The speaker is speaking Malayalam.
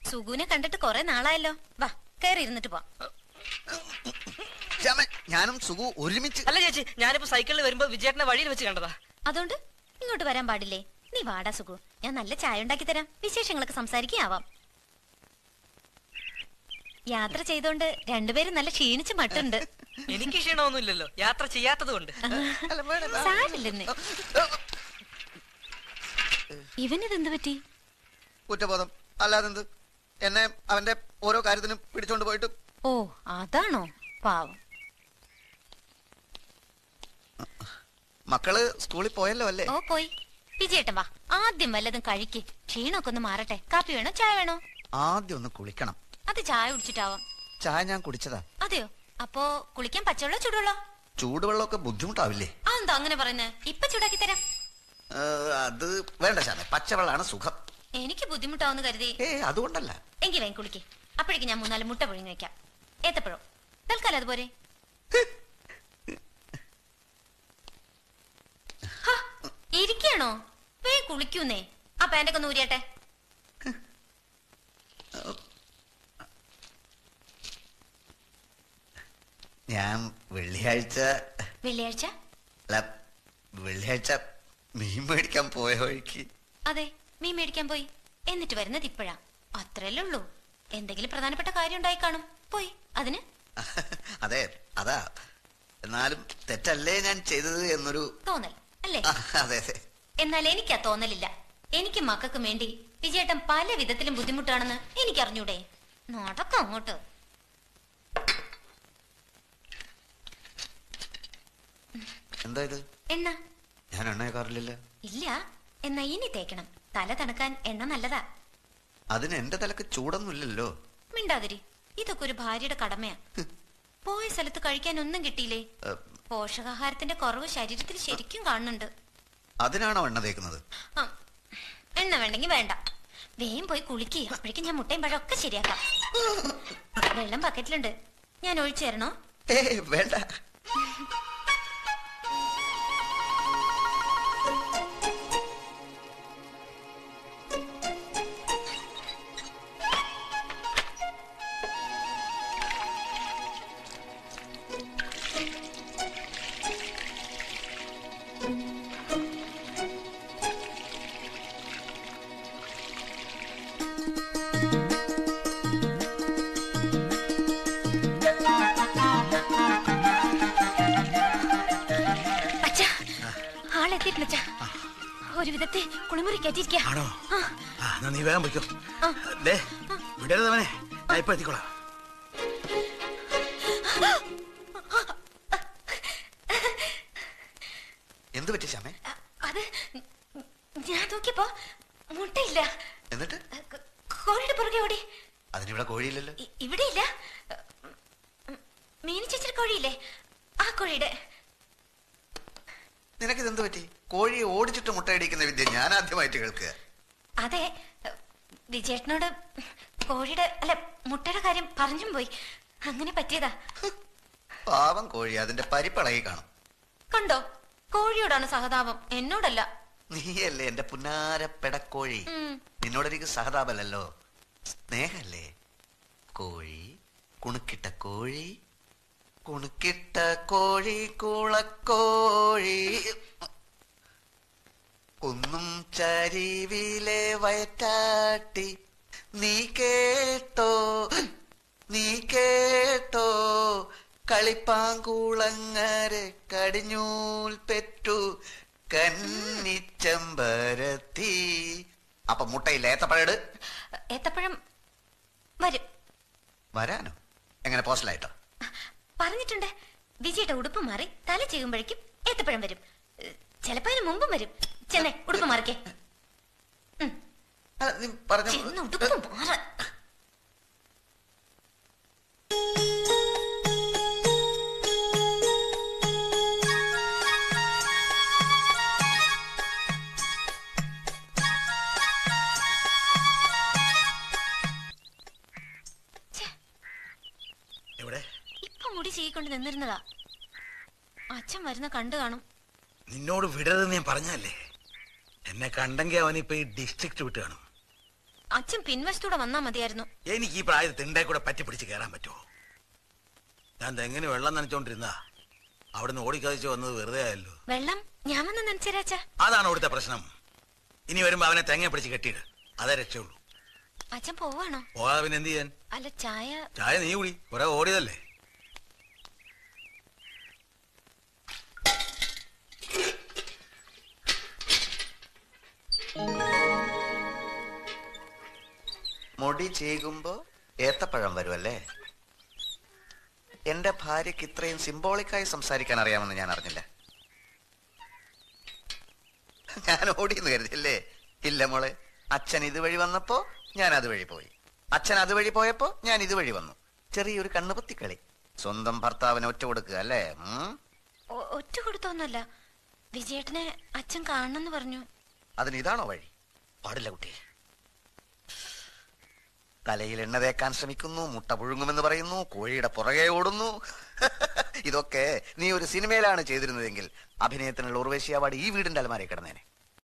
സുഗുനെ കണ്ടിട്ട് കൊറേ നാളായല്ലോ. വാ കേറി ഇരുന്നിട്ട് പോ. ഞാനും സുഗു ഒരുമിച്ച്. അല്ല ചേച്ചി, ഞാനിപ്പോ സൈക്കിളിൽ വരുമ്പോ വിജയേട്ടനെ വഴിയിൽ വെച്ച് കണ്ടതാ. അതുകൊണ്ട് ഇങ്ങോട്ട് വരാൻ പാടില്ലേ? നീ വാടാ സുഗു, ഞാൻ നല്ല ചായ ഉണ്ടാക്കി തരാം. വിശേഷങ്ങളൊക്കെ സംസാരിക്കാവാം. യാത്ര ചെയ്തോണ്ട് രണ്ടുപേരും നല്ല ക്ഷീണിച്ച് മട്ടുണ്ട്. എനിക്ക് ക്ഷീണമൊന്നുമില്ലല്ലോ, യാത്ര ചെയ്യാത്തത് കൊണ്ട്. സാരില്ലെന്ന്. ഇവനിതെന്ത് പറ്റി? കുറ്റബോധം അല്ലാതെന്ത്. എന്നെ അവന്റെ ഓരോ കാര്യത്തിനും പിടിച്ചോണ്ട് പോയിട്ട്. ഓ അതാണോ? പാവം. മക്കള് സ്കൂളിൽ പോയല്ലോ അല്ലേ? ഓ പോയി. വിജയേട്ടൻ വാ, ആദ്യം വല്ലതും കഴിക്ക്. ക്ഷീണമൊക്കെ ഒന്ന് മാറട്ടെ. കാപ്പി വേണോ ചായ വേണോ? ആദ്യം ഒന്ന് കുളിക്കണം. അത് ചായ കുടിച്ചിട്ടാവാം. ചായ ഞാൻ കുടിച്ചതാ. അതെയോ? അപ്പോ കുളിക്കാൻ പച്ചവെള്ളോ ചൂടുവെള്ളോ? ചൂടുവെള്ളമൊക്കെ ബുദ്ധിമുട്ടാവില്ലേ? അതെന്താ അങ്ങനെ പറയുന്നേ? ഇപ്പൊ ചൂടാക്കി തരാം. അത് വേണ്ട ശാമേ, പച്ചവെള്ളമാണ് സുഖം. എനിക്ക് ബുദ്ധിമുട്ടാവുന്ന കരുതി. അതുകൊണ്ടല്ല. എങ്കിൽ വേഗം കുളിക്ക്. അപ്പോഴേക്കും ഞാൻ 3-4 മുട്ട പുഴുങ്ങി വെക്കാം. ഏത്തപ്പഴോ? തൽക്കാലം അതുപോലെ. ഇരിക്കണോ? വേഗം കുളിക്കൂന്നേ. ആ പാന്റൊക്കെ ഒന്ന് ഊരിയട്ടെ. ഞാൻ വെള്ളിയാഴ്ച മീൻ മേടിക്കാൻ പോയ വഴിക്ക്. അതെ, മീൻ മേടിക്കാൻ പോയി. എന്നിട്ട് വരുന്നത് ഇപ്പഴാ. അത്രയല്ലേ ഉള്ളൂ. എന്തെങ്കിലും പ്രധാനപ്പെട്ട കാര്യം ഉണ്ടായി കാണും. പോയി അതിന്. അതെ, അതാ. എന്നാലും തെറ്റല്ലേ ഞാൻ ചെയ്തത് എന്നൊരു തോന്നൽ അല്ലേ? അതെ അതെ. എന്നാൽ എനിക്കാ തോന്നലില്ല. എനിക്ക് മക്കൾക്കും വേണ്ടി വിജയേട്ടൻ പല വിധത്തിലും ബുദ്ധിമുട്ടാണെന്ന് എനിക്കറിഞ്ഞൂടെ? നടക്കം അങ്ങോട്ട്. എന്താ ഇത്? എണ്ണ. ഞാൻ എണ്ണയക്കാറില്ല. ഇല്ല, എന്നാ ഇനി തേക്കണം. തല തണുക്കാൻ എണ്ണ നല്ലതാ. അതിന് എന്റെ തലക്ക് ചൂടൊന്നുമില്ലല്ലോ. മിണ്ടാതിരി. ഇതൊക്കെ ഒരു ഭാര്യയുടെ കടമയാ. പോയ സ്ഥലത്ത് കഴിക്കാൻ ഒന്നും കിട്ടിയില്ലേ? പോഷകാഹാരത്തിന്റെ കുറവ് ശരീരത്തിൽ ശരിക്കും കാണുന്നുണ്ട്. അതിനാണോ എണ്ണ തേക്കുന്നത്? എണ്ണ വേണ്ടെങ്കിൽ വേണ്ട. വേഗം പോയി കുളിക്കുക. അപ്പോഴേക്കും ഞാൻ മുട്ടയും പഴം ഒക്കെ ശരിയാക്കാം. വെള്ളം ബക്കറ്റിലുണ്ട്, ഞാൻ ഒഴിച്ചു തരണോ? വേണ്ട. ഒരു വിധത്തെ കുളിമുറി കയറ്റിയിരിക്കാണോ? നീ വേഗം പോയിക്കോ. വിടരുതവനെ, ഞാൻ ഇപ്പൊ എത്തിക്കോളാം. എന്ത് പറ്റി ശ്യാമേ? അത് ഞാൻ നോക്കിയപ്പോ മുട്ടയില്ല. എന്നിട്ട് കോഴിയുടെ പുറകെ ഓടി. അതിനിവിടെ കോഴിയില്ലല്ലോ. ഇവിടെ ഇല്ല. മീനി ചേച്ചിയുടെ കോഴിയില്ലേ, ആ കോഴിയുടെ. നിനക്കിതെന്ത് പറ്റി? കോഴിയെ ഓടിച്ചിട്ട് മുട്ടയടിക്കുന്ന വിദ്യ ഞാൻ ആദ്യമായിട്ട് കേൾക്കുക. അതെ, വിജയേട്ടനോട് കോഴിയുടെ അല്ല മുട്ടയുടെ കാര്യം പറഞ്ഞും പോയി. അങ്ങനെ പറ്റിയതാ. പാവം കോഴി അതിന്റെ പരിപ്പളകി കാണും. കണ്ടോ, കോഴിയോടാണ് സഹതാപം, എന്നോടല്ല. നീയല്ലേ എന്റെ പുന്നാര പെടക്കോഴി. നിന്നോടെനിക്ക് സഹതാപമല്ലല്ലോ, സ്നേഹല്ലേ. കോഴി, കുണുക്കിട്ട കോഴി, കുണുക്കിട്ട കോഴി, കുളക്കോഴി, ഒന്നും ചരിവിലെ വയറ്റാട്ടി. നീ കേട്ടോ, നീ കേട്ടോ, കളിപ്പാങ്കുളങ്ങരെ കടിഞ്ഞൂൽ പെറ്റു കന്നിച്ചമ്പരത്തി. അപ്പൊ മുട്ടയില്ല, ഏത്തപ്പഴം. ഏത്തപ്പഴം വരും. വരാനോ? എങ്ങനെ, പോസ്റ്റലായിട്ടോ? പറഞ്ഞിട്ടുണ്ട്. വിജയുടെ ഉടുപ്പ് മാറി തല ചെയ്യുമ്പോഴേക്കും ഏത്തപ്പഴം വരും. ചിലപ്പോ അതിന് മുമ്പും വരും. ചെന്നേ ഉടുപ്പ് മാറിക്കേ. ഉടുപ്പ് മാറ. ഇപ്പൊ മുടി ചെയ്യിക്കൊണ്ട് നിന്നിരുന്നതാ. അച്ഛൻ വരുന്ന കണ്ടു കാണും. നിന്നോട് വിടരുതെന്ന് ഞാൻ പറഞ്ഞല്ലേ. എന്നെ കണ്ടെങ്കിൽ അവനിപ്പോ ഈ ഡിസ്ട്രിക്ട് വിട്ട് കാണും. അച്ഛൻ പിൻവശത്തൂടെ വന്നാ മതിയായിരുന്നു. എനിക്ക് ഈ പ്രായത്തിൽ തിണ്ടേ കൂടെ പറ്റി പിടിച്ച് കയറാൻ പറ്റുമോ? ഞാൻ തെങ്ങിന് വെള്ളം നനച്ചോണ്ടിരുന്നാ അവിടുന്ന് ഓടിക്കതിച്ച് വന്നത് വെറുതെ ആയല്ലോ. വെള്ളം ഞാൻ വന്ന് നനച്ചേരാച്ചാ. അതാണ് അവിടുത്തെ പ്രശ്നം. ഇനി വരുമ്പോ അവനെ തെങ്ങ പിടിച്ച് കെട്ടിയിട്, അതേ രക്ഷയുള്ളൂ. അച്ഛൻ പോവാണോ? പോകാതെ പിന്നെ എന്ത് ചെയ്യാൻ? അല്ല ചായ. ചായ നീ കുടി, കുറെ ഓടിയതല്ലേ. മുടി ചീകുമ്പോ ഏത്തപ്പഴം വരുമല്ലേ? എന്റെ ഭാര്യക്ക് ഇത്രയും സിംബോളിക്കായി സംസാരിക്കാൻ അറിയാമെന്ന് ഞാൻ അറിഞ്ഞില്ല. ഞാൻ ഓടിയെന്ന് കരുതില്ലേ? ഇല്ല മോളെ, അച്ഛൻ ഇതുവഴി വന്നപ്പോ ഞാൻ അതുവഴി പോയി, അച്ഛൻ അതുവഴി പോയപ്പോ ഞാൻ ഇതുവഴി വന്നു. ചെറിയൊരു കണ്ണുപൊത്തിക്കളി. സ്വന്തം ഭർത്താവിനെ ഒറ്റ കൊടുക്കുക അല്ലേ? ഒറ്റ കൊടുത്തൊന്നുമല്ല, വിജയേട്ടനെ അച്ഛൻ കാണണമെന്ന് പറഞ്ഞു. അതിന് ഇതാണോ വഴി? പാടില്ല കുട്ടി. തലയിൽ എണ്ണ തേക്കാൻ ശ്രമിക്കുന്നു, മുട്ട പുഴുങ്ങുമെന്ന് പറയുന്നു, കോഴിയുടെ പുറകെ ഓടുന്നു. ഇതൊക്കെ നീ ഒരു സിനിമയിലാണ് ചെയ്തിരുന്നതെങ്കിൽ അഭിനയത്തിനുള്ള ഉർവശി അവാർഡ് ഈ വീടിന്റെ അലമാരയിൽ കിടന്നേനെ.